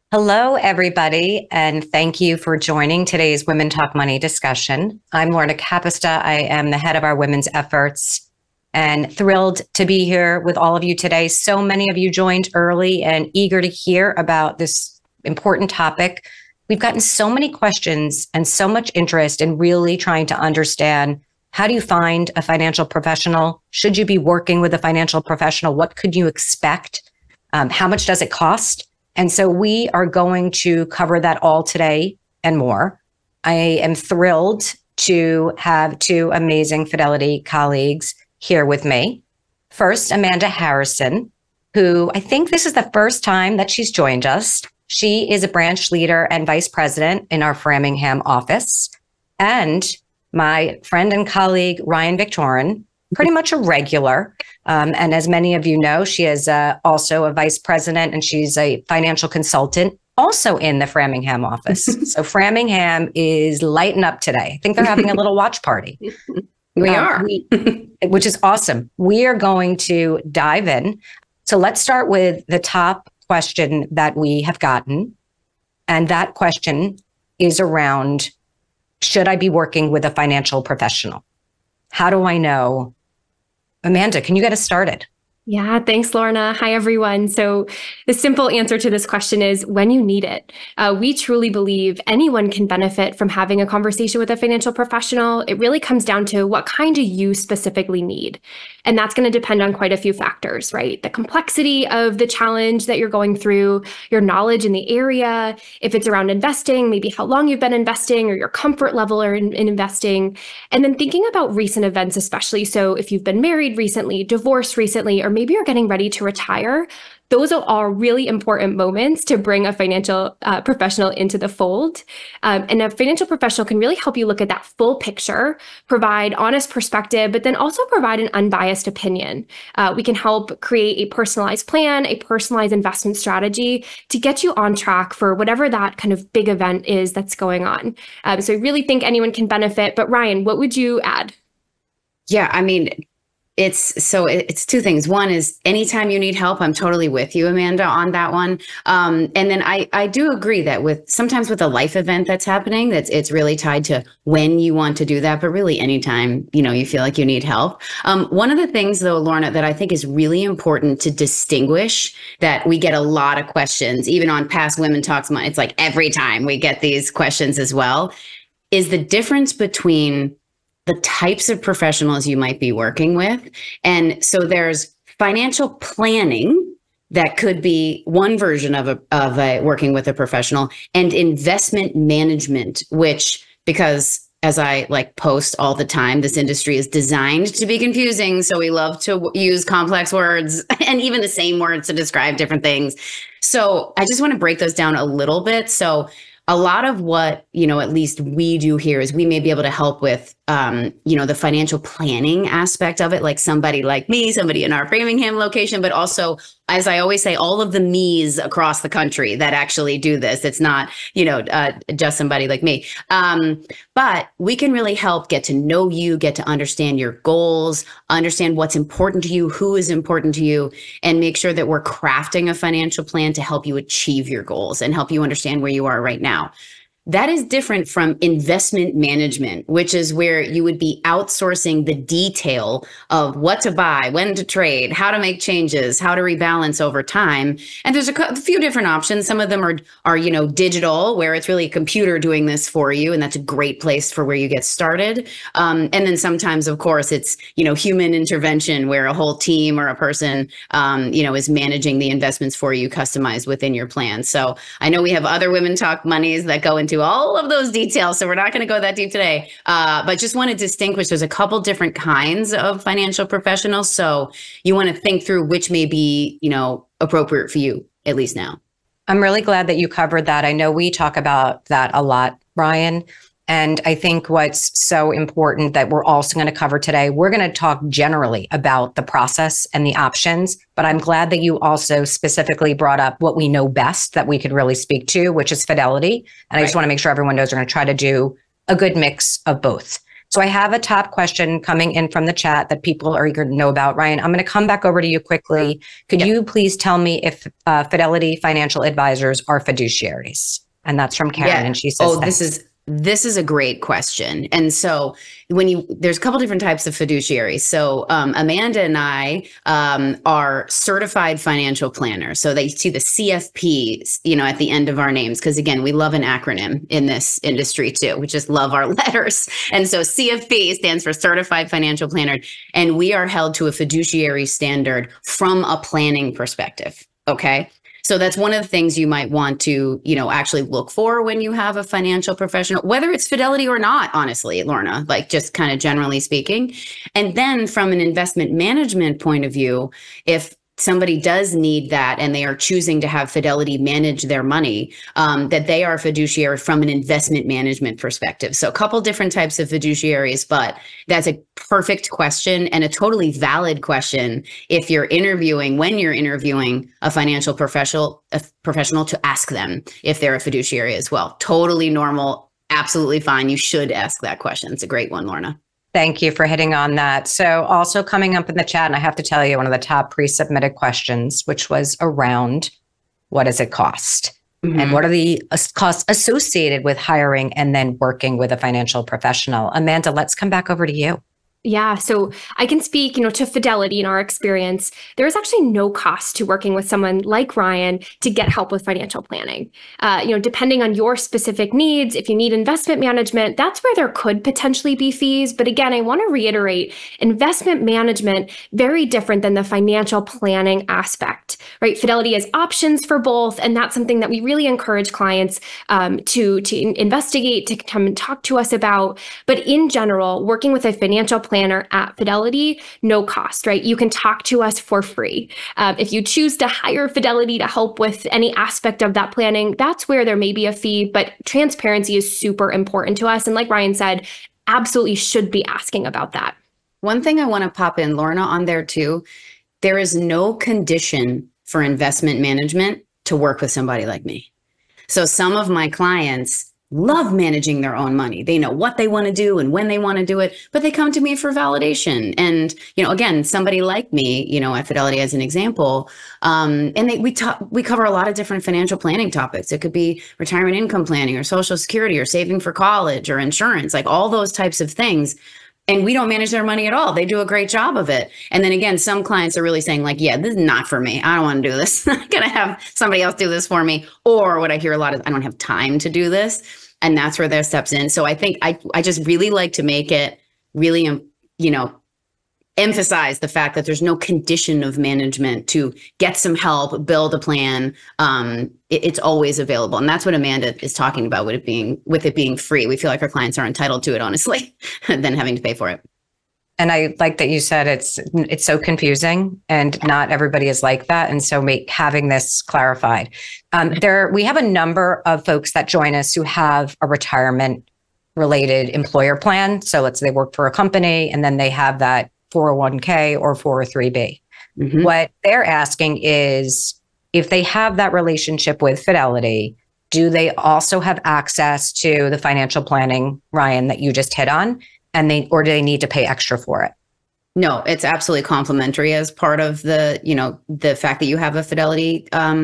Hello, everybody, and thank you for joining today's Women Talk Money discussion. I'm Lorna Capista. I am the head of our women's efforts and thrilled to be here with all of you today. So many of you joined early and eager to hear about this important topic. We've gotten so many questions and so much interest in really trying to understand, how do you find a financial professional? Should you be working with a financial professional? What could you expect? How much does it cost? And so we are going to cover that all today and more. I am thrilled to have two amazing Fidelity colleagues here with me. First, Amanda Harrison, who I think this is the first time that she's joined us. She is a branch leader and vice president in our Framingham office. And my friend and colleague, Ryan Victorin, pretty much a regular. And as many of you know, she is also a vice president and she's a financial consultant also in the Framingham office. So Framingham is lighting up today. I think they're having a little watch party. We are. Which is awesome. We are going to dive in. So let's start with the top question that we have gotten. And that question is around, should I be working with a financial professional? How do I know? Amanda, can you get us started? Yeah, thanks, Lorna. Hi, everyone. So the simple answer to this question is when you need it. We truly believe anyone can benefit from having a conversation with a financial professional. It really comes down to what kind do you specifically need. And that's going to depend on quite a few factors, right? The complexity of the challenge that you're going through, your knowledge in the area, if it's around investing, maybe how long you've been investing or your comfort level in investing. And then thinking about recent events, especially. So if you've been married recently, divorced recently, or maybe you're getting ready to retire, those are all really important moments to bring a financial professional into the fold. And a financial professional can really help you look at that full picture, provide honest perspective, but then also provide an unbiased opinion. We can help create a personalized plan, a personalized investment strategy to get you on track for whatever that kind of big event is that's going on. So I really think anyone can benefit. But Ryan, what would you add? Yeah, I mean, it's two things. One is anytime you need help, I'm totally with you, Amanda, on that one. And then I do agree that sometimes with a life event that's happening, it's really tied to when you want to do that, but really anytime, you feel like you need help. One of the things though, Lorna, that I think is really important to distinguish, that we get a lot of questions, even on past Women Talks, it's like every time we get these questions as well, is the difference between the types of professionals you might be working with. And so there's financial planning that could be one version of working with a professional, and investment management, which, because as I post all the time, this industry is designed to be confusing. So we love to use complex words and even the same words to describe different things. So I just want to break those down a little bit. So a lot of what, at least we do here is we may be able to help with, the financial planning aspect of it, like somebody like me, somebody in our Framingham location, but also, as I always say, all of the me's across the country that actually do this. It's not, just somebody like me. But we can really help get to know you, get to understand your goals, understand what's important to you, who is important to you, and make sure that we're crafting a financial plan to help you achieve your goals and help you understand where you are right now. That is different from investment management, which is where you would be outsourcing the detail of what to buy, when to trade, how to make changes, how to rebalance over time. And there's a few different options. Some of them are digital, where it's really a computer doing this for you. And that's a great place for where you get started. And then sometimes, of course, it's, human intervention, where a whole team or a person, is managing the investments for you, customized within your plan. So I know we have other Women Talk Monies that go into all of those details, so we're not going to go that deep today, but just want to distinguish there's a couple different kinds of financial professionals, so you want to think through which may be appropriate for you, at least now. I'm really glad that you covered that. I know we talk about that a lot, Ryan, and I think what's so important that we're also going to cover today, we're going to talk generally about the process and the options, but I'm glad that you also specifically brought up what we know best that we could really speak to, which is Fidelity. And I just want to make sure everyone knows we're going to try to do a good mix of both. So I have a top question coming in from the chat that people are eager to know about. Ryan, I'm going to come back over to you quickly. Could you please tell me if Fidelity financial advisors are fiduciaries? And that's from Karen. And she says, this is a great question. And so there's a couple different types of fiduciaries. So Amanda and I are certified financial planners. So they see the CFPs, at the end of our names. Because again, we love an acronym in this industry too. We just love our letters. And so CFP stands for Certified Financial Planner. And we are held to a fiduciary standard from a planning perspective. Okay. So that's one of the things you might want to, actually look for when you have a financial professional, whether it's Fidelity or not, honestly, Lorna, like just kind of generally speaking. And then from an investment management point of view, if somebody does need that and they are choosing to have Fidelity manage their money, that they are a fiduciary from an investment management perspective. So a couple different types of fiduciaries, but that's a perfect question and a totally valid question if when you're interviewing a financial professional to ask them if they're a fiduciary as well. Totally normal, absolutely fine. You should ask that question. It's a great one, Lorna. Thank you for hitting on that. So also coming up in the chat, and I have to tell you, one of the top pre-submitted questions, which was around what does it cost? Mm-hmm. And what are the costs associated with hiring and then working with a financial professional? Amanda, let's come back over to you. Yeah, so I can speak, to Fidelity in our experience. There is actually no cost to working with someone like Ryan to get help with financial planning. Depending on your specific needs, if you need investment management, that's where there could potentially be fees. But again, I want to reiterate, investment management, very different than the financial planning aspect, right? Fidelity has options for both, and that's something that we really encourage clients to investigate, to come and talk to us about. But in general, working with a financial planner at Fidelity, no cost, right? You can talk to us for free. If you choose to hire Fidelity to help with any aspect of that planning, that's where there may be a fee, but transparency is super important to us. And like Ryan said, absolutely should be asking about that. One thing I want to pop in, Lorna, on there too, there is no condition for investment management to work with somebody like me. So some of my clients love managing their own money. They know what they want to do and when they want to do it, but they come to me for validation. And, again, somebody like me, at Fidelity as an example, and we cover a lot of different financial planning topics. It could be retirement income planning or Social Security or saving for college or insurance, like all those types of things. And we don't manage their money at all. They do a great job of it. And then again, some clients are really saying like, yeah, this is not for me. I don't want to do this. I'm going to have somebody else do this for me. Or what I hear a lot is, I don't have time to do this. And that's where that steps in. So I think I just really like to make it really, emphasize the fact that there's no condition of management to get some help, build a plan. It's always available. And that's what Amanda is talking about with it being free. We feel like our clients are entitled to it, honestly, than having to pay for it. And I like that you said it's so confusing and not everybody is like that. And so having this clarified. We have a number of folks that join us who have a retirement related employer plan. So let's say they work for a company and then they have that 401k or 403b. Mm-hmm. What they're asking is if they have that relationship with Fidelity, do they also have access to the financial planning, Ryan, that you just hit on? Or do they need to pay extra for it? No, it's absolutely complimentary as part of the fact that you have a Fidelity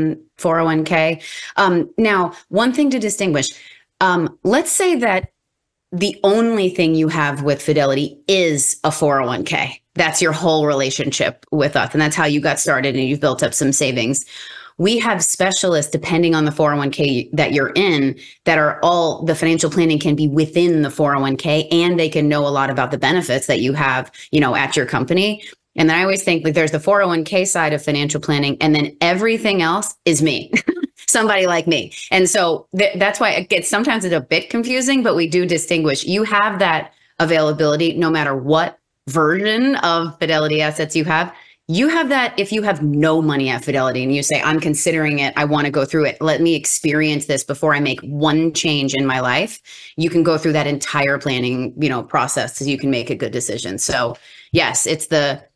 401k. Now, one thing to distinguish, let's say that the only thing you have with Fidelity is a 401k. That's your whole relationship with us. And that's how you got started and you've built up some savings. We have specialists, depending on the 401k that you're in, that are all the financial planning can be within the 401k, and they can know a lot about the benefits that you have, at your company. And then I always think like there's the 401k side of financial planning, and then everything else is me, somebody like me. And so that's why sometimes it's a bit confusing, but we do distinguish. You have that availability no matter what version of Fidelity assets you have. You have that if you have no money at Fidelity and you say, I'm considering it, I want to go through it. Let me experience this before I make one change in my life. You can go through that entire planning, process so you can make a good decision. So yes, it's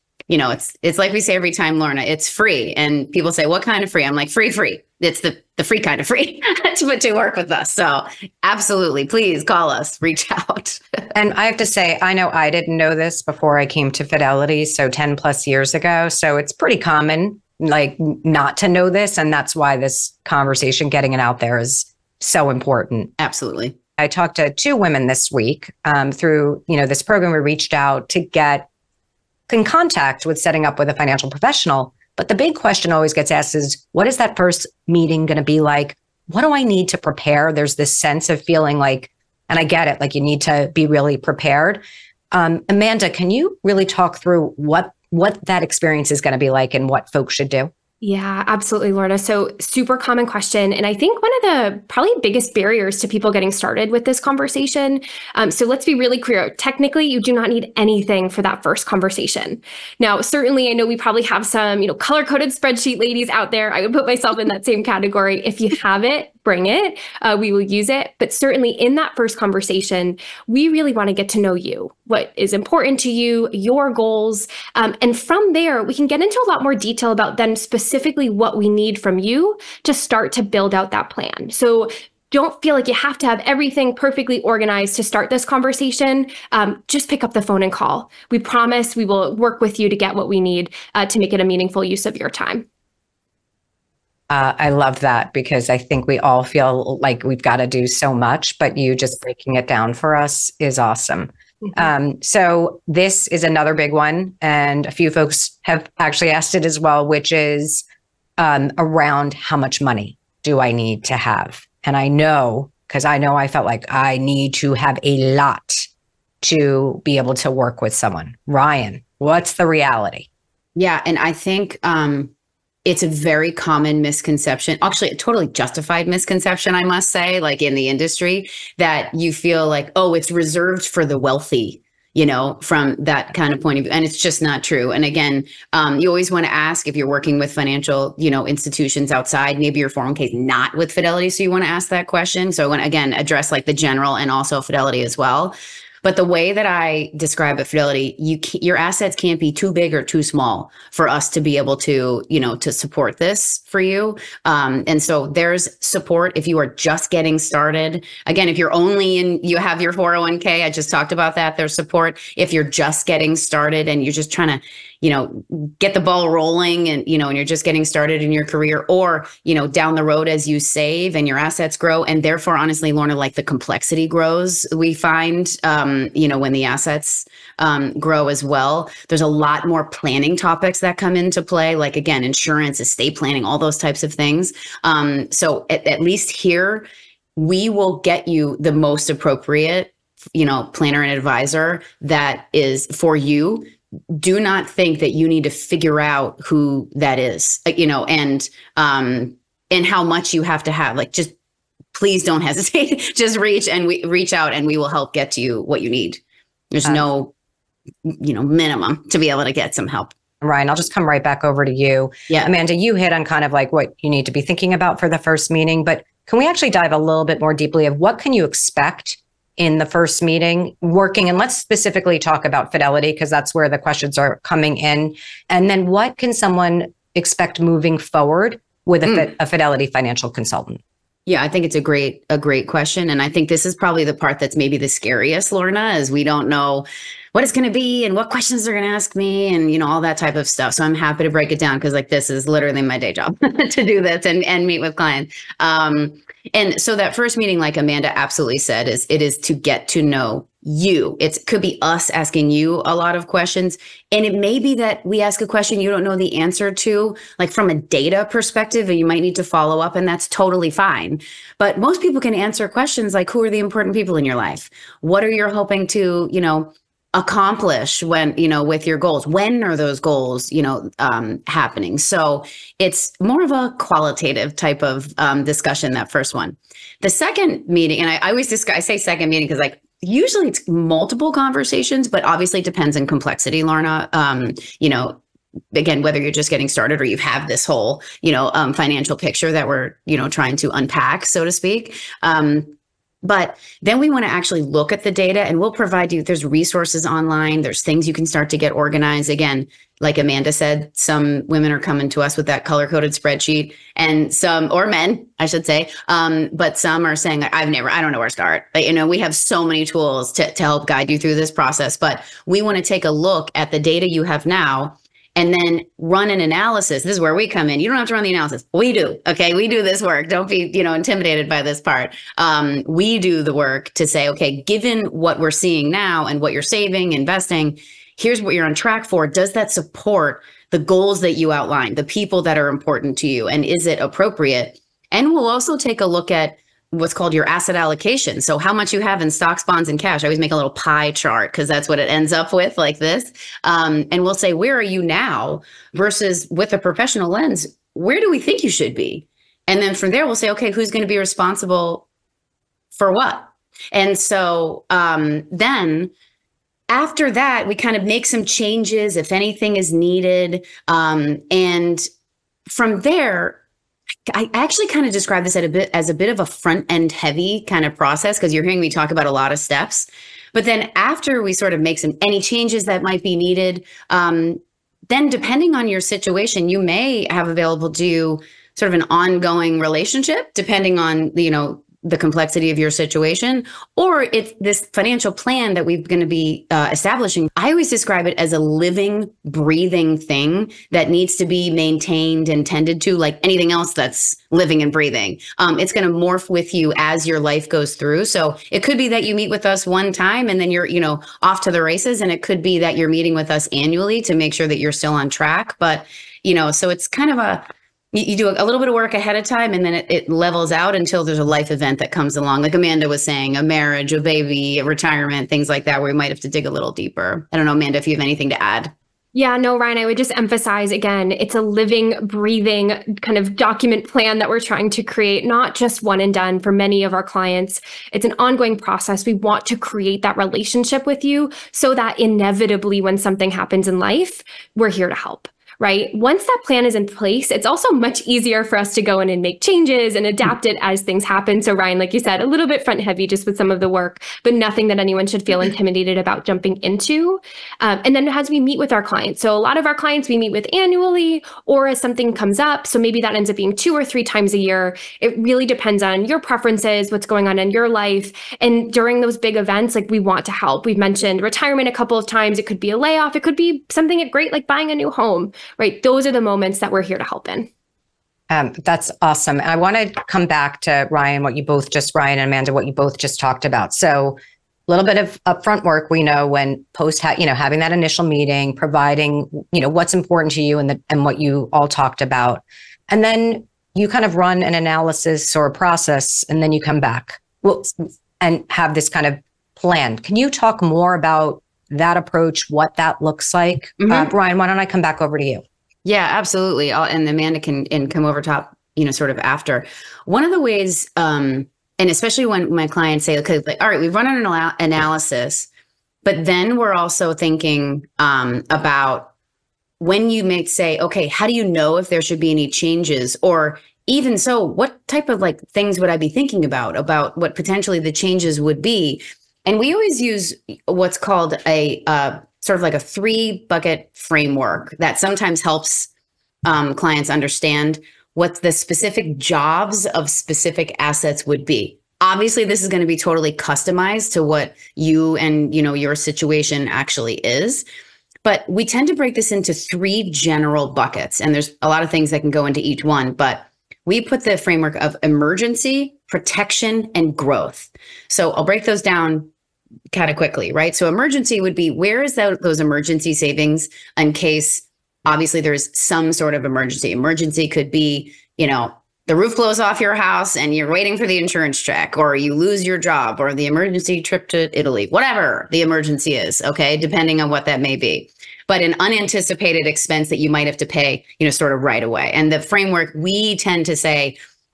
it's like we say every time, Lorna, it's free. And people say, what kind of free? I'm like, free. It's the free kind of free to work with us. So absolutely, please call us, reach out. And I have to say, I know I didn't know this before I came to Fidelity, so 10 plus years ago. So it's pretty common, like, not to know this. And that's why this conversation, getting it out there, is so important. Absolutely. I talked to 2 women this week through, this program. We reached out to get in contact with setting up with a financial professional. But the big question always gets asked is, what is that first meeting going to be like? What do I need to prepare? There's this sense of feeling like, and I get it, like you need to be really prepared. Amanda, can you really talk through what that experience is going to be like and what folks should do? Yeah, absolutely, Lorna. So super common question. And I think one of the probably biggest barriers to people getting started with this conversation. So let's be really clear. Technically, you do not need anything for that first conversation. Now, certainly, I know we probably have some, color-coded spreadsheet ladies out there. I would put myself in that same category. If you have it, bring it. We will use it. But certainly in that first conversation, we really want to get to know you, what is important to you, your goals. And from there, we can get into a lot more detail about then specifically what we need from you to start to build out that plan. So don't feel like you have to have everything perfectly organized to start this conversation. Just pick up the phone and call. We promise we will work with you to get what we need to make it a meaningful use of your time. I love that, because I think we all feel like we've got to do so much, but you just breaking it down for us is awesome. Mm-hmm. So this is another big one, and a few folks have actually asked it as well, which is around how much money do I need to have? And I know, because I felt like I need to have a lot to be able to work with someone. Ryan, what's the reality? Yeah, and I think it's a very common misconception, actually a totally justified misconception, I must say, like in the industry, that you feel like, oh, it's reserved for the wealthy, from that kind of point of view. And it's just not true. And again, you always want to ask if you're working with financial, institutions outside, maybe your 401k is not with Fidelity. So you want to ask that question. So I want to, again, address like the general and also Fidelity as well. But the way that I describe at Fidelity, your assets can't be too big or too small for us to be able to, to support this for you. And so there's support if you are just getting started. Again, if you're you have your 401k, I just talked about that. There's support if you're just getting started and you're just trying to, get the ball rolling and, and you're just getting started in your career, or, down the road as you save and your assets grow. And therefore, honestly, Lorna, like the complexity grows, we find, when the assets grow as well, there's a lot more planning topics that come into play, like, again, insurance, estate planning, all those types of things. So at least here, we will get you the most appropriate, planner and advisor that is for you. Do not think that you need to figure out who that is, and how much you have to have. Like, just please don't hesitate. Just reach out and we will help get you what you need. There's no, minimum to be able to get some help. Ryan, I'll just come right back over to you. Yeah. Amanda, you hit on kind of like what you need to be thinking about for the first meeting, but can we actually dive a little bit more deeply of what can you expect in the first meeting working? And let's specifically talk about Fidelity, because that's where the questions are coming in. And then what can someone expect moving forward with a Fidelity financial consultant? Yeah, I think it's a great question. And I think this is probably the part that's maybe the scariest, Lorna, is we don't know what it's going to be and what questions they're going to ask me and, all that type of stuff. So I'm happy to break it down, because like this is literally my day job to do this and meet with clients. And so that first meeting, like Amanda absolutely said, it is to get to know you. It could be us asking you a lot of questions. And it may be that we ask a question you don't know the answer to, like from a data perspective, and you might need to follow up, and that's totally fine. But most people can answer questions like, who are the important people in your life? What are you hoping to, accomplish when, with your goals? When are those goals, happening? So it's more of a qualitative type of discussion, that first one. The second meeting, and I always I say second meeting because like usually it's multiple conversations, but obviously it depends on complexity, Lorna. Again, whether you're just getting started or you have this whole, financial picture that we're, trying to unpack, so to speak. But then we want to actually look at the data, and we'll provide you, there's resources online, there's things you can start to get organized. Again, like Amanda said, some women are coming to us with that color-coded spreadsheet, and some, or men, I should say, but some are saying, I don't know where to start. But, we have so many tools to help guide you through this process, but we want to take a look at the data you have now and then run an analysis. This is where we come in. You don't have to run the analysis. We do. Okay. We do this work. Don't be, intimidated by this part. We do the work to say, okay, given what we're seeing now and what you're saving, investing, here's what you're on track for. Does that support the goals that you outlined, the people that are important to you? And is it appropriate? And we'll also take a look at what's called your asset allocation. So how much you have in stocks, bonds, and cash. I always make a little pie chart because that's what it ends up with, like this. And we'll say, where are you now versus with a professional lens, where do we think you should be? And then from there, we'll say, okay, who's going to be responsible for what? And so then after that, we kind of make some changes if anything is needed. And from there, I actually kind of describe this as a bit of a front end heavy kind of process, because you're hearing me talk about a lot of steps. But then after we sort of make any changes that might be needed, then depending on your situation, you may have available to you sort of an ongoing relationship, depending on the complexity of your situation, or it's this financial plan that we're going to be establishing. I always describe it as a living, breathing thing that needs to be maintained and tended to, like anything else that's living and breathing. It's going to morph with you as your life goes through. So it could be that you meet with us one time and then you're, off to the races. And it could be that you're meeting with us annually to make sure that you're still on track. But, so it's kind of you do a little bit of work ahead of time, and then it levels out until there's a life event that comes along. Like Amanda was saying, a marriage, a baby, a retirement, things like that, where we might have to dig a little deeper. I don't know, Amanda, if you have anything to add. Yeah, no, Ryan, I would just emphasize again, it's a living, breathing kind of document plan that we're trying to create, not just one and done for many of our clients. It's an ongoing process. We want to create that relationship with you so that inevitably when something happens in life, we're here to help. Right? Once that plan is in place, it's also much easier for us to go in and make changes and adapt it as things happen. So Ryan, like you said, a little bit front heavy just with some of the work, but nothing that anyone should feel intimidated about jumping into. And then as we meet with our clients, so a lot of our clients we meet with annually or as something comes up. So maybe that ends up being 2 or 3 times a year. It really depends on your preferences, what's going on in your life. And during those big events, like we want to help. We've mentioned retirement a couple of times. It could be a layoff. It could be something great like buying a new home. Right? Those are the moments that we're here to help in. That's awesome. I want to come back to Ryan and Amanda, what you both just talked about. So a little bit of upfront work, we know when having that initial meeting, providing, what's important to you and what you all talked about. And then you kind of run an analysis or a process, and then you come back and have this kind of plan. Can you talk more about that approach, what that looks like? Mm-hmm. Ryan, why don't I come back over to you? Yeah, absolutely. And Amanda can come over top, sort of after. One of the ways, and especially when my clients say, okay, all right, we've run an analysis, but then we're also thinking about when you may say, okay, how do you know if there should be any changes? Or even so, what type of things would I be thinking about what potentially the changes would be? And we always use what's called a sort of like a 3-bucket framework that sometimes helps clients understand what the specific jobs of specific assets would be. Obviously, this is going to be totally customized to what you and your situation actually is. But we tend to break this into 3 general buckets. And there's a lot of things that can go into each one. But we put the framework of emergency, protection, and growth. So I'll break those down kind of quickly, right? So emergency would be, where is those emergency savings in case, obviously, there's some sort of emergency. Emergency could be, the roof blows off your house and you're waiting for the insurance check, or you lose your job, or the emergency trip to Italy, whatever the emergency is, okay, depending on what that may be. But an unanticipated expense that you might have to pay, sort of right away. And the framework, we tend to say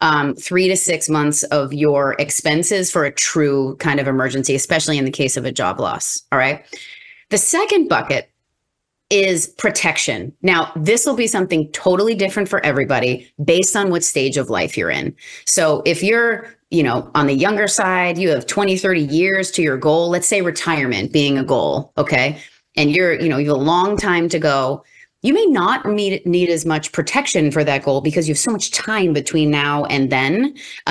3 to 6 months of your expenses for a true kind of emergency, especially in the case of a job loss. All right. The second bucket is protection. Now, this will be something totally different for everybody based on what stage of life you're in. So if you're, on the younger side, you have 20, 30 years to your goal, let's say retirement being a goal, okay? And you have a long time to go. You may not need as much protection for that goal because you have so much time between now and then.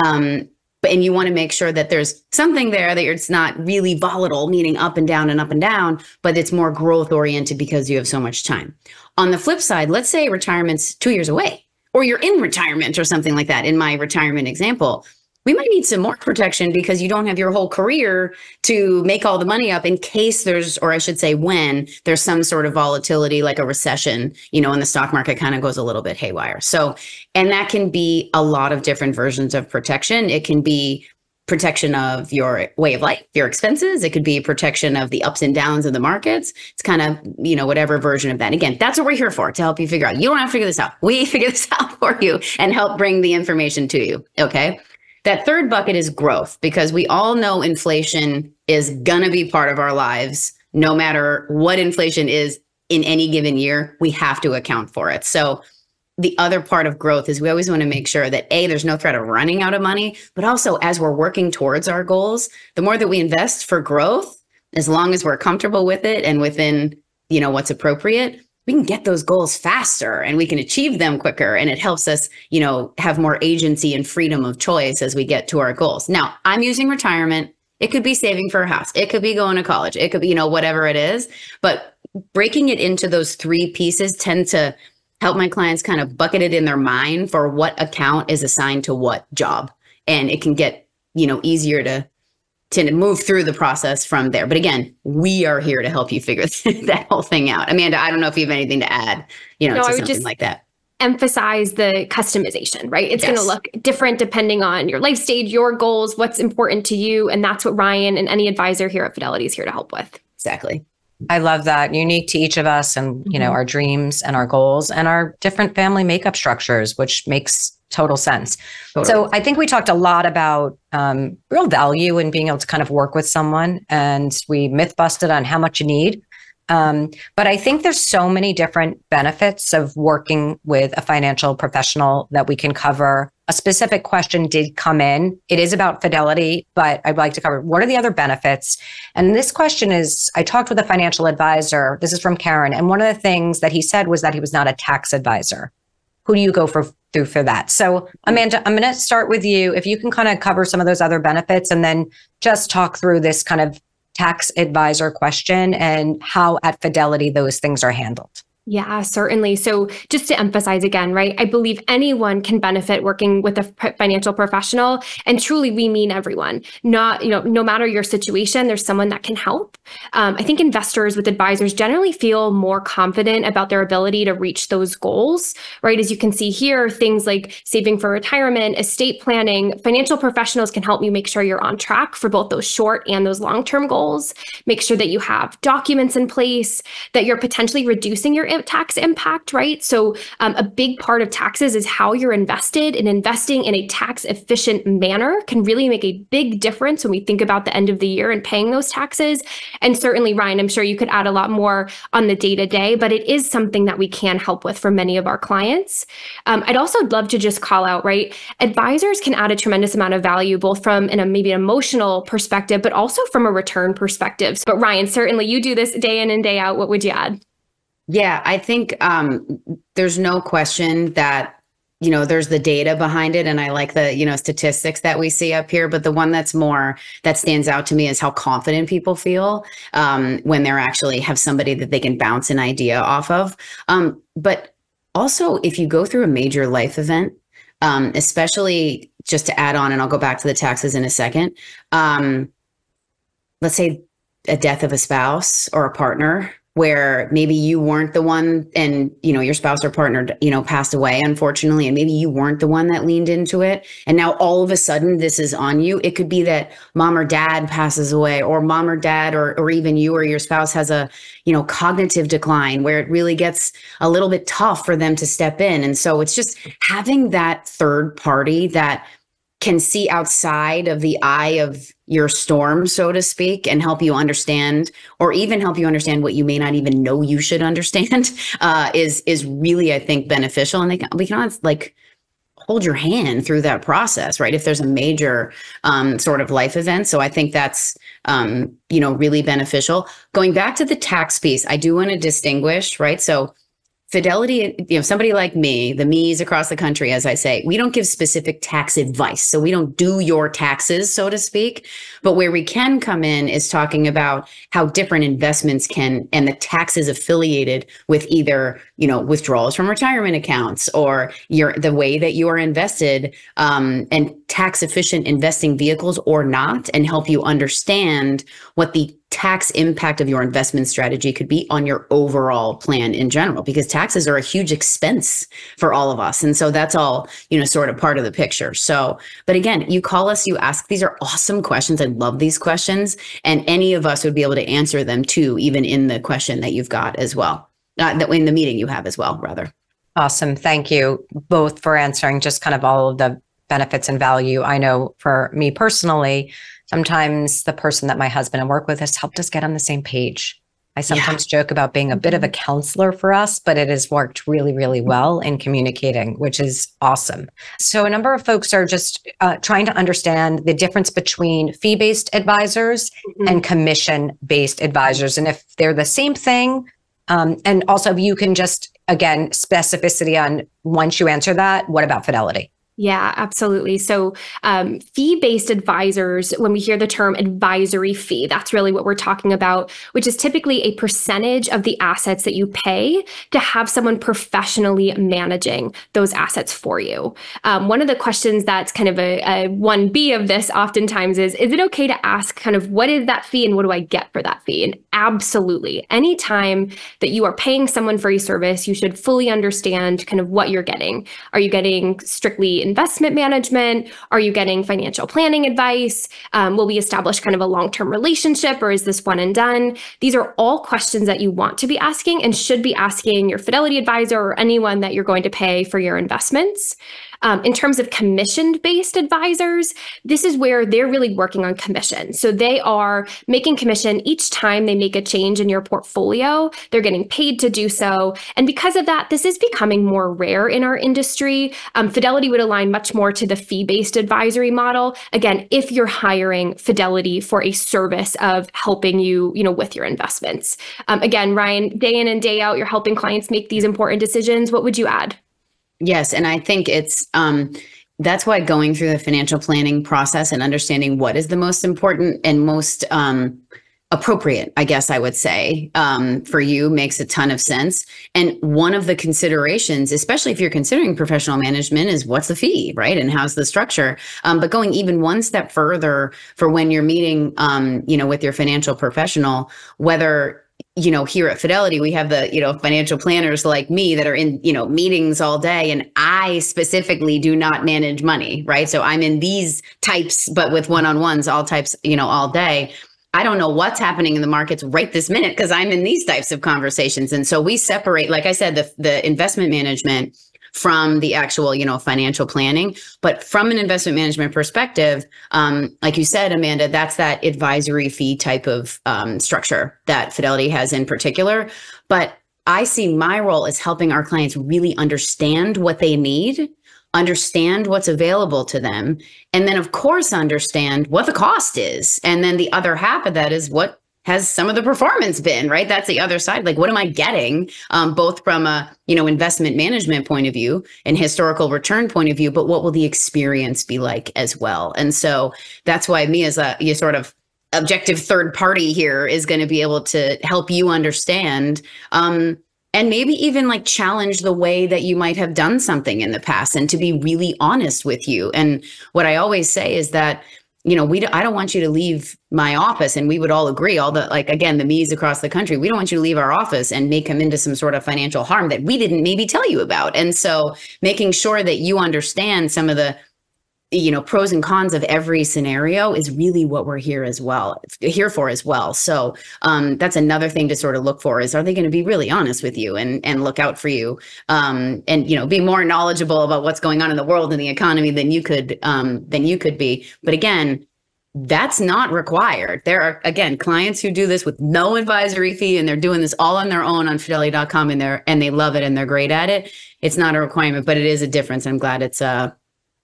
And you want to make sure that there's something there that it's not really volatile, meaning up and down, but it's more growth oriented because you have so much time. On the flip side, let's say retirement's 2 years away, or you're in retirement or something like that. In my retirement example, we might need some more protection because you don't have your whole career to make all the money up in case there's, or I should say when there's some sort of volatility like a recession, and the stock market kind of goes a little bit haywire. So, and that can be a lot of different versions of protection. It can be protection of your way of life, your expenses. It could be protection of the ups and downs of the markets. It's kind of, whatever version of that. Again, that's what we're here for, to help you figure out. You don't have to figure this out. We figure this out for you and help bring the information to you. Okay. That third bucket is growth, because we all know inflation is going to be part of our lives. No matter what inflation is in any given year, we have to account for it. So the other part of growth is we always want to make sure that there's no threat of running out of money, but also as we're working towards our goals, the more that we invest for growth, as long as we're comfortable with it and within, what's appropriate, we can get those goals faster and we can achieve them quicker. And it helps us, have more agency and freedom of choice as we get to our goals. Now, I'm using retirement. It could be saving for a house. It could be going to college. It could be, whatever it is. But breaking it into those three pieces tend to help my clients kind of bucket it in their mind for what account is assigned to what job. And it can get, easier to move through the process from there. But again, we are here to help you figure that whole thing out. Amanda, I don't know if you have anything to add, to something like that. Emphasize the customization, right? It's going to look different depending on your life stage, your goals, what's important to you. And that's what Ryan and any advisor here at Fidelity is here to help with. Exactly. I love that. Unique to each of us and, our dreams and our goals and our different family makeup structures, which makes total sense. Totally. So I think we talked a lot about real value in being able to kind of work with someone, and we myth busted on how much you need. But I think there's so many different benefits of working with a financial professional that we can cover. A specific question did come in. It is about Fidelity, but I'd like to cover what are the other benefits? And this question is, I talked with a financial advisor. This is from Karen. And one of the things that he said was that he was not a tax advisor. Who do you go through for that? So Amanda, I'm going to start with you. If you can kind of cover some of those other benefits and then just talk through this kind of tax advisor question and how at Fidelity those things are handled. Yeah, certainly. So just to emphasize again, right, I believe anyone can benefit working with a financial professional. And truly, we mean everyone. Not, no matter your situation, there's someone that can help. I think investors with advisors generally feel more confident about their ability to reach those goals, right? As you can see here, things like saving for retirement, estate planning, financial professionals can help you make sure you're on track for both those short and those long-term goals. Make sure that you have documents in place, that you're potentially reducing your tax impact, right? So a big part of taxes is how you're invested, and investing in a tax efficient manner can really make a big difference when we think about the end of the year and paying those taxes. And certainly, Ryan, I'm sure you could add a lot more on the day-to-day, but it is something that we can help with for many of our clients. I'd also love to just call out, right? Advisors can add a tremendous amount of value, both from maybe an emotional perspective, but also from a return perspective. But Ryan, certainly you do this day in and day out. What would you add? Yeah, I think there's no question that, there's the data behind it. And I like the, statistics that we see up here. But the one that stands out to me is how confident people feel when they're actually have somebody that they can bounce an idea off of. But also, if you go through a major life event, especially just to add on, and I'll go back to the taxes in a second, let's say a death of a spouse or a partner, where maybe you weren't the one and, your spouse or partner, passed away, unfortunately, and maybe you weren't the one that leaned into it. And now all of a sudden this is on you. It could be that mom or dad passes away, or mom or dad, or even you or your spouse has a, cognitive decline where it really gets a little bit tough for them to step in. And so it's just having that third party that can see outside of the eye of your storm, so to speak, and help you understand, or even help you understand what you may not even know you should understand, is really, I think, beneficial. And we can like hold your hand through that process, right? If there's a major sort of life event. So I think that's, really beneficial. Going back to the tax piece, I do want to distinguish, right? So Fidelity, somebody like me, the me's across the country, as I say, we don't give specific tax advice. So we don't do your taxes, so to speak. But where we can come in is talking about how different investments can, and the taxes affiliated with either, withdrawals from retirement accounts or the way that you are invested, and tax efficient investing vehicles or not, and help you understand what the tax impact of your investment strategy could be on your overall plan in general, because taxes are a huge expense for all of us. And so that's all, sort of part of the picture. So, but again, you call us, you ask, these are awesome questions. I love these questions. And any of us would be able to answer them too, even in the question that you've got as well, in the meeting you have as well, rather. Awesome. Thank you both for answering just kind of all of the benefits and value. I know for me personally, sometimes the person that my husband and work with has helped us get on the same page. I sometimes joke about being a bit of a counselor for us, but it has worked really, really well in communicating, which is awesome. So a number of folks are just trying to understand the difference between fee-based advisors and commission-based advisors, and if they're the same thing. And also, if you can just, again, specificity on, once you answer that, what about Fidelity? Yeah, absolutely. So fee-based advisors, when we hear the term advisory fee, that's really what we're talking about, which is typically a percentage of the assets that you pay to have someone professionally managing those assets for you. One of the questions that's kind of a 1B of this oftentimes is it okay to ask kind of what is that fee and what do I get for that fee? And absolutely, anytime that you are paying someone for a service, you should fully understand kind of what you're getting. Are you getting strictly investment management? Are you getting financial planning advice? Will we establish kind of a long-term relationship, or is this one and done? These are all questions that you want to be asking and should be asking your Fidelity advisor or anyone that you're going to pay for your investments. In terms of commission-based advisors, this is where they're really working on commission. So they are making commission each time they make a change in your portfolio. They're getting paid to do so. And because of that, this is becoming more rare in our industry. Fidelity would align much more to the fee-based advisory model. Again, if you're hiring Fidelity for a service of helping you, with your investments. Again, Ryan, day in and day out, you're helping clients make these important decisions. What would you add? Yes. And I think it's, that's why going through the financial planning process and understanding what is the most important and most appropriate, I guess I would say, for you makes a ton of sense. And one of the considerations, especially if you're considering professional management, is what's the fee, right? And how's the structure? But going even one step further for when you're meeting, with your financial professional, whether here at Fidelity, we have the, financial planners like me that are in, meetings all day. And I specifically do not manage money, right? So I'm in these types, but with one-on-ones, all types, all day. I don't know what's happening in the markets right this minute because I'm in these types of conversations. And so we separate, like I said, the investment management from the actual, financial planning. But from an investment management perspective, like you said, Amanda, that's that advisory fee type of structure that Fidelity has in particular. But I see my role as helping our clients really understand what they need, understand what's available to them, and then, of course, understand what the cost is. And then the other half of that is what has some of the performance been, right? That's the other side. Like, what am I getting, both from a, investment management point of view and historical return point of view, but what will the experience be like as well? And so that's why me as a sort of objective third party here is going to be able to help you understand, and maybe even like challenge the way that you might have done something in the past, and to be really honest with you. And what I always say is that, I don't want you to leave my office, and we would all agree, the me's across the country, we don't want you to leave our office and may come into some sort of financial harm that we didn't maybe tell you about. And so making sure that you understand some of the pros and cons of every scenario is really what we're here for as well. So that's another thing to sort of look for is, are they going to be really honest with you and look out for you, and be more knowledgeable about what's going on in the world and the economy than you could be. But again, that's not required. There are, again, clients who do this with no advisory fee, and they're doing this all on their own on fidelity.com, and they love it and they're great at it. It's not a requirement, but it is a difference. I'm glad it's a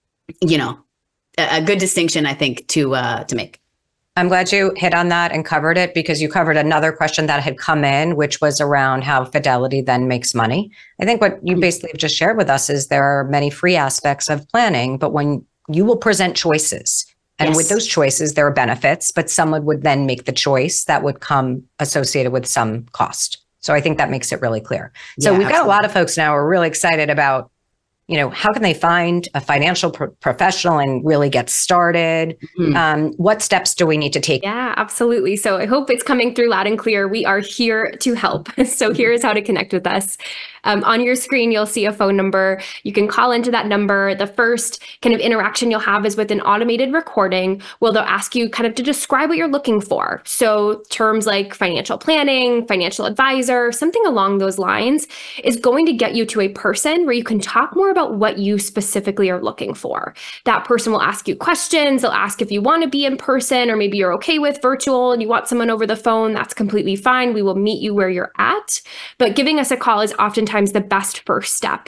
good distinction, I think, to make. I'm glad you hit on that and covered it, because you covered another question that had come in, which was around how Fidelity then makes money. I think what you basically have just shared with us is there are many free aspects of planning, but when you will present choices, and Yes. with those choices, there are benefits, but someone would then make the choice that would come associated with some cost. So I think that makes it really clear. So Yeah, we've got a absolutely. lot of folks now who are really excited about, how can they find a financial professional and really get started? Mhm. What steps do we need to take? Yeah, absolutely. So I hope it's coming through loud and clear. We are here to help. So here is how to connect with us. On your screen, you'll see a phone number. You can call into that number. The first kind of interaction you'll have is with an automated recording where they'll ask you kind of to describe what you're looking for. So terms like financial planning, financial advisor, something along those lines is going to get you to a person where you can talk more about what you specifically are looking for. That person will ask you questions. They'll ask if you want to be in person, or maybe you're okay with virtual and you want someone over the phone. That's completely fine. We will meet you where you're at. But giving us a call is oftentimes the best first step.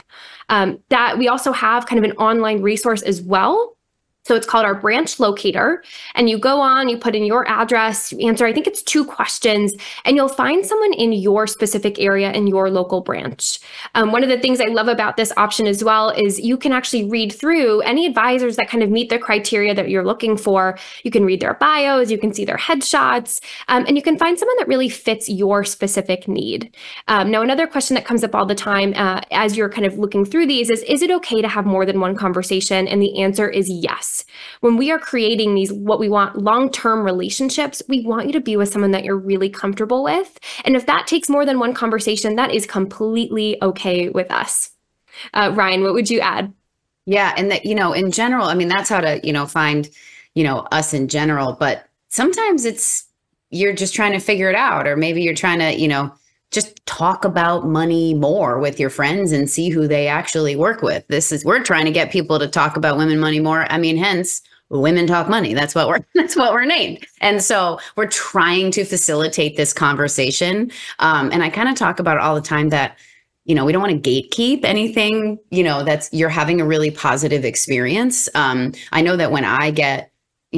That we also have kind of an online resource as well. So it's called our branch locator. And you go on, you put in your address, you answer, I think it's 2 questions, and you'll find someone in your specific area in your local branch. One of the things I love about this option as well is you can actually read through any advisors that kind of meet the criteria that you're looking for. You can read their bios, you can see their headshots, and you can find someone that really fits your specific need. Now, another question that comes up all the time as you're kind of looking through these is it okay to have more than one conversation? And the answer is yes. When we are creating these, what we want, long-term relationships, we want you to be with someone that you're really comfortable with. And if that takes more than one conversation, that is completely okay with us. Ryan, what would you add? Yeah. And that, in general, I mean, that's how to, find, us in general, but sometimes you're just trying to figure it out, or maybe you're trying to, just talk about money more with your friends and see who they actually work with. We're trying to get people to talk about women money more. I mean, hence Women Talk Money. That's what we're named. And so we're trying to facilitate this conversation. And I kind of talk about it all the time that, we don't want to gatekeep anything, that's you're having a really positive experience. I know that when I get,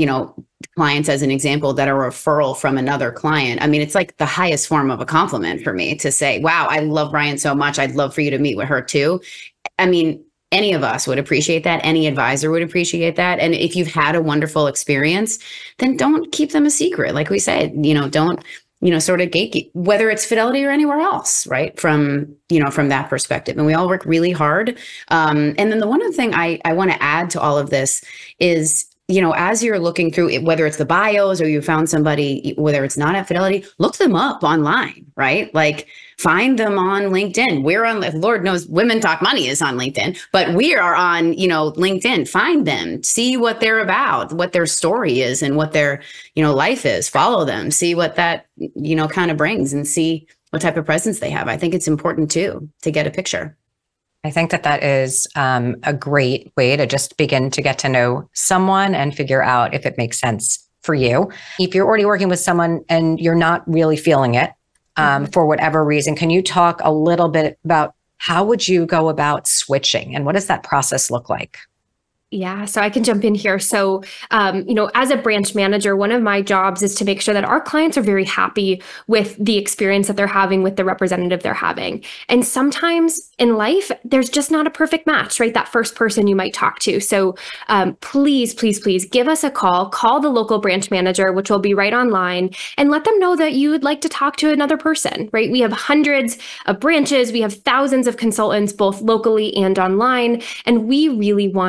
clients, as an example, that are a referral from another client, I mean, it's like the highest form of a compliment for me to say, wow, I love Brian so much. I'd love for you to meet with her too. I mean, any of us would appreciate that. Any advisor would appreciate that. And if you've had a wonderful experience, then don't keep them a secret. Like we said, don't, sort of gatekeep, whether it's Fidelity or anywhere else, right? From that perspective. And we all work really hard. And then the one other thing I want to add to all of this is, as you're looking through it, whether it's the bios or you found somebody, whether it's not at Fidelity, look them up online, right? Like find them on LinkedIn. We're on, Lord knows, Women Talk Money is on LinkedIn, but we are on, LinkedIn. Find them, see what they're about, what their story is and what their, life is. Follow them, see what that, kind of brings, and see what type of presence they have. I think it's important too, to get a picture. I think that is a great way to just begin to get to know someone and figure out if it makes sense for you. If you're already working with someone and you're not really feeling it for whatever reason, can you talk a little bit about how would you go about switching, and what does that process look like? Yeah, so I can jump in here. So, as a branch manager, one of my jobs is to make sure that our clients are very happy with the experience that they're having with the representative they're having. And sometimes in life, there's just not a perfect match, right? That first person you might talk to. So please, please, please give us a call. Call the local branch manager, which will be right online, and let them know that you would like to talk to another person, right? We have hundreds of branches. We have thousands of consultants, both locally and online. And we really want to make sure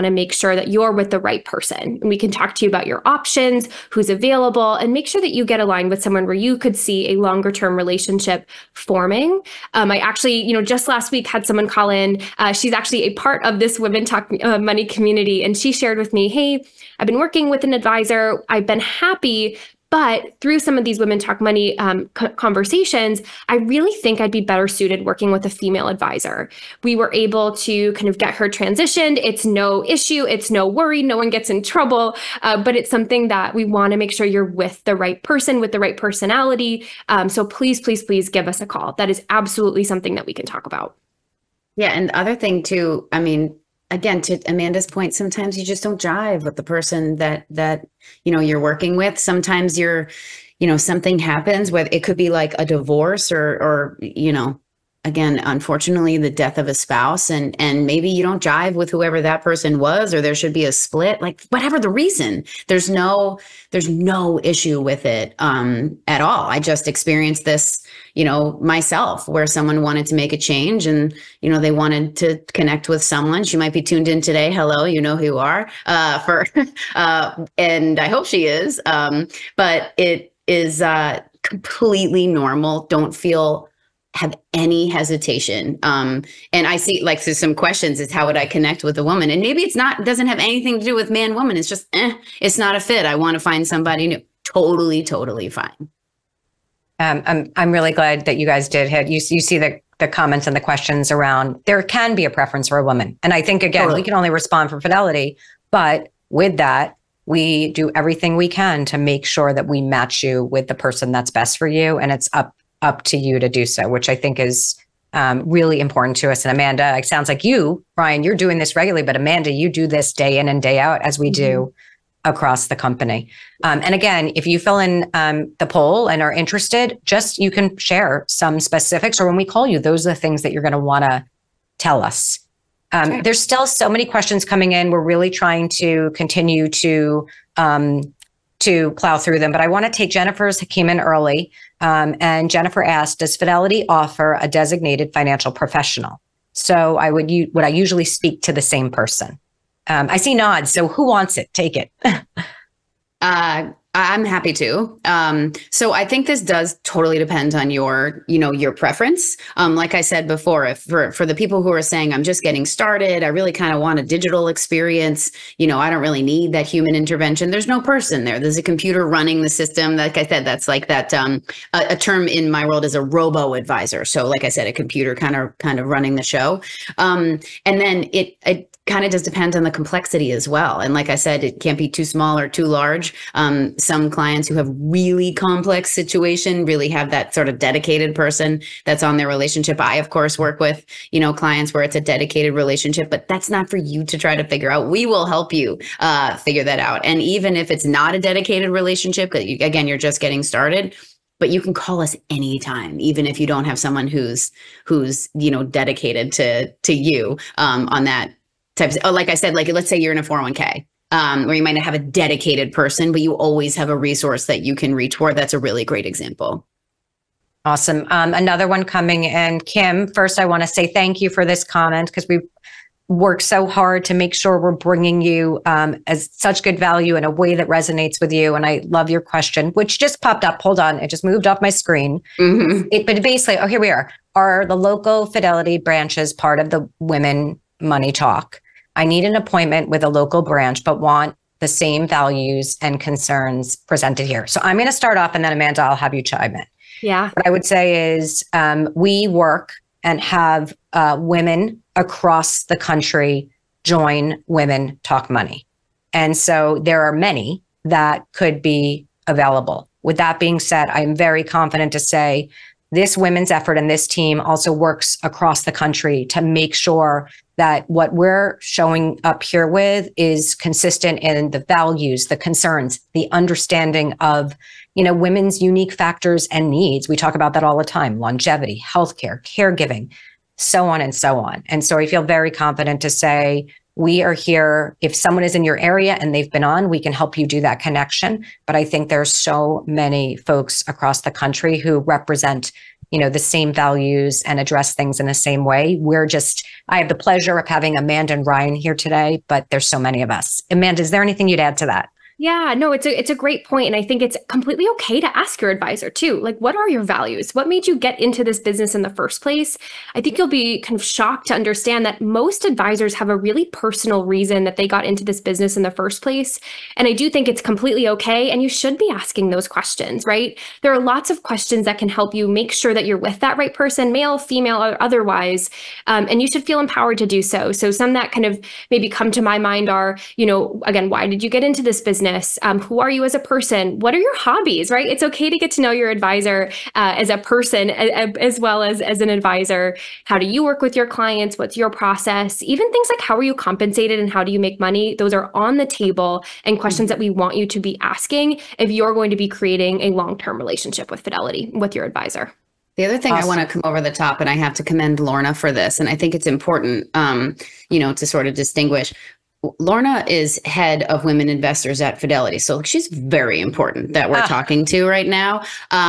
sure that you're with the right person. And we can talk to you about your options, who's available, and make sure that you get aligned with someone where you could see a longer term relationship forming. I actually, just last week had someone call in. She's actually a part of this Women Talk Money community. And she shared with me, hey, I've been working with an advisor. I've been happy. But through some of these Women Talk Money conversations, I really think I'd be better suited working with a female advisor. We were able to kind of get her transitioned. It's no issue. It's no worry. No one gets in trouble. But it's something that we want to make sure you're with the right person, with the right personality. So please, please, please give us a call. That is absolutely something that we can talk about. Yeah. And the other thing too, I mean, again, to Amanda's point, sometimes you just don't jive with the person that you're working with. Sometimes something happens, whether it could be like a divorce or again, unfortunately, the death of a spouse, and maybe you don't jive with whoever that person was, or there should be a split, like whatever the reason. There's no issue with it at all. I just experienced this, myself, where someone wanted to make a change, and they wanted to connect with someone. She might be tuned in today. Hello, you know who you are. And I hope she is. But it is completely normal. Don't have any hesitation. And I see like there's some questions is how would I connect with a woman? And maybe doesn't have anything to do with man, woman. It's just, it's not a fit. I want to find somebody new. Totally, totally fine. I'm really glad that you guys did hit. You see the comments and the questions around there can be a preference for a woman. And I think, again, we can only respond for Fidelity, but with that, we do everything we can to make sure that we match you with the person that's best for you. And it's up to you to do so, which I think is really important to us. And Amanda, it sounds like you, Brian, you're doing this regularly, but Amanda, you do this day in and day out as we do across the company. And again, if you fill in the poll and are interested, you can share some specifics, or when we call you, those are the things that you're going to want to tell us. Okay. There's still so many questions coming in. We're really trying to continue to plow through them, but I want to take Jennifer's came in early. And Jennifer asked, does Fidelity offer a designated financial professional? So would I usually speak to the same person? I see nods. So who wants it? Take it. I'm happy to. So I think this does totally depend on your preference. Like I said before, if for the people who are saying, I'm just getting started, I really kind of want a digital experience. I don't really need that human intervention. There's no person there. There's a computer running the system. Like I said, that's like that, a term in my world is a robo advisor. So like I said, a computer kind of running the show. And then it kind of just depends on the complexity as well. And like I said, it can't be too small or too large. Some clients who have really complex situation really have that sort of dedicated person that's on their relationship. I, of course, work with, clients where it's a dedicated relationship, but that's not for you to try to figure out. We will help you figure that out. And even if it's not a dedicated relationship, again, you're just getting started, but you can call us anytime, even if you don't have someone who's dedicated to you on that. Like I said, like let's say you're in a 401k where you might not have a dedicated person, but you always have a resource that you can reach for. That's a really great example. Awesome. Another one coming in. Kim, first I want to say thank you for this comment because we've worked so hard to make sure we're bringing you as such good value in a way that resonates with you. And I love your question, which just popped up. Hold on. It just moved off my screen. But basically, here we are. Are the local Fidelity branches part of the Women Money Talk? I need an appointment with a local branch, but want the same values and concerns presented here. So I'm going to start off and then Amanda, I'll have you chime in. Yeah. What I would say is we work and have women across the country join Women Talk Money. And so there are many that could be available. With that being said, I'm very confident to say this women's effort and this team also works across the country to make sure that what we're showing up here with is consistent in the values, the concerns, the understanding of, women's unique factors and needs. We talk about that all the time: longevity, healthcare, caregiving, so on and so on. And so I feel very confident to say we are here. If someone is in your area and they've been on, we can help you do that connection. But I think there's so many folks across the country who represent the same values and address things in the same way. I have the pleasure of having Amanda and Ryan here today, but there's so many of us. Amanda, is there anything you'd add to that? Yeah, no, it's a great point. And I think it's completely okay to ask your advisor too. Like, what are your values? What made you get into this business in the first place? I think you'll be kind of shocked to understand that most advisors have a really personal reason that they got into this business in the first place. And I do think it's completely okay. And you should be asking those questions, right? There are lots of questions that can help you make sure that you're with that right person, male, female, or otherwise. And you should feel empowered to do so. So some that kind of maybe come to my mind are, again, why did you get into this business? Who are you as a person? What are your hobbies, right? It's okay to get to know your advisor as a person as well as an advisor. How do you work with your clients? What's your process? Even things like how are you compensated and how do you make money? Those are on the table and questions that we want you to be asking if you're going to be creating a long-term relationship with Fidelity, with your advisor. The other thing I want to come over the top, and I have to commend Lorna for this, and I think it's important, to sort of distinguish. Lorna is head of women investors at Fidelity. So she's very important that we're talking to right now.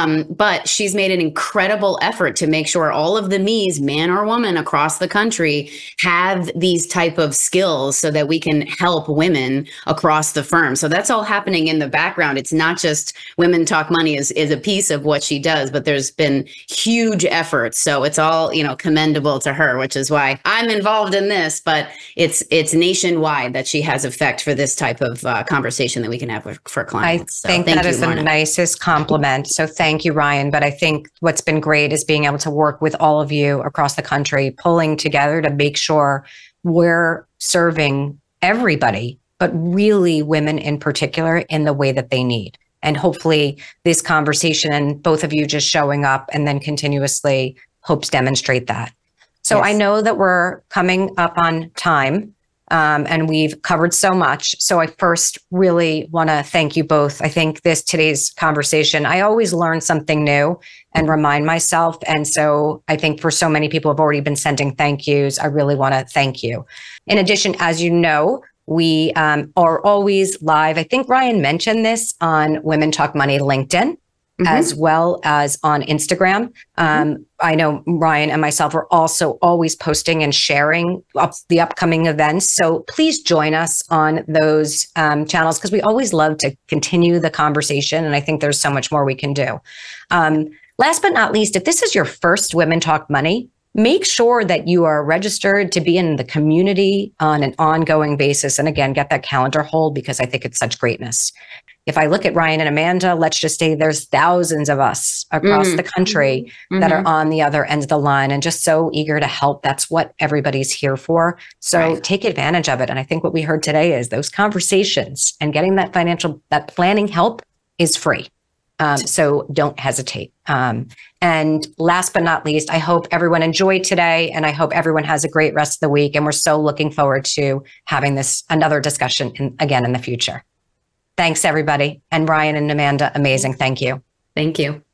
But she's made an incredible effort to make sure all of the me's, man or woman across the country, have these type of skills so that we can help women across the firm. So that's all happening in the background. It's not just Women Talk Money is a piece of what she does, but there's been huge efforts. So it's all, commendable to her, which is why I'm involved in this, but it's nationwide that she has effect for this type of conversation that we can have for clients. I think that is the nicest compliment. So thank you, Ryan. But I think what's been great is being able to work with all of you across the country, pulling together to make sure we're serving everybody, but really women in particular in the way that they need. And hopefully this conversation and both of you just showing up and then continuously hopes demonstrate that. So yes. I know that we're coming up on time. And we've covered so much. So I first really want to thank you both. I think today's conversation, I always learn something new and remind myself. And so I think for so many people have already been sending thank yous. I really want to thank you. In addition, as you know, we are always live. I think Ryan mentioned this on Women Talk Money LinkedIn. As well as on Instagram. I know Ryan and myself are also always posting and sharing the upcoming events. So please join us on those channels because we always love to continue the conversation. And I think there's so much more we can do. Last but not least, if this is your first Women Talk Money, make sure that you are registered to be in the community on an ongoing basis. And again, get that calendar hold because I think it's such greatness. If I look at Ryan and Amanda, let's just say there's thousands of us across the country that are on the other end of the line and just so eager to help. That's what everybody's here for. So take advantage of it. And I think what we heard today is those conversations and getting that planning help is free. So don't hesitate. And last but not least, I hope everyone enjoyed today and I hope everyone has a great rest of the week. And we're so looking forward to having another discussion again in the future. Thanks, everybody. And Ryan and Amanda, amazing. Thank you. Thank you.